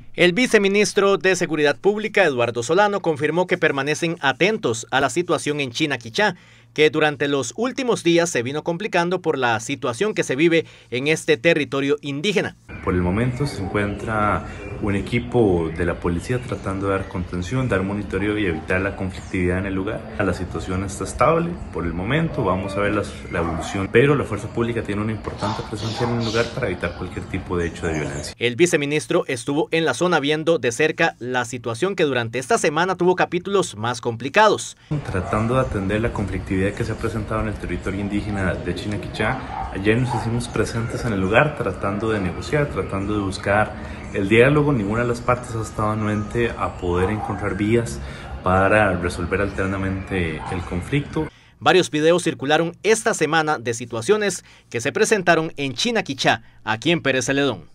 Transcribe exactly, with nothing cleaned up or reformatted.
El viceministro de Seguridad Pública, Eduardo Solano, confirmó que permanecen atentos a la situación en Chinaquichá, que durante los últimos días se vino complicando por la situación que se vive en este territorio indígena. Por el momento se encuentra un equipo de la policía tratando de dar contención, dar monitoreo y evitar la conflictividad en el lugar. La situación está estable por el momento, vamos a ver las, la evolución, pero la fuerza pública tiene una importante presencia en el lugar para evitar cualquier tipo de hecho de violencia. El viceministro estuvo en la zona viendo de cerca la situación que durante esta semana tuvo capítulos más complicados. Tratando de atender la conflictividad que se ha presentado en el territorio indígena de Chinaquichá, ayer nos hicimos presentes en el lugar tratando de negociar, tratando de buscar el diálogo. Ninguna de las partes ha estado anuente a poder encontrar vías para resolver alternamente el conflicto. Varios videos circularon esta semana de situaciones que se presentaron en Chinaquichá, aquí en Pérez Celedón.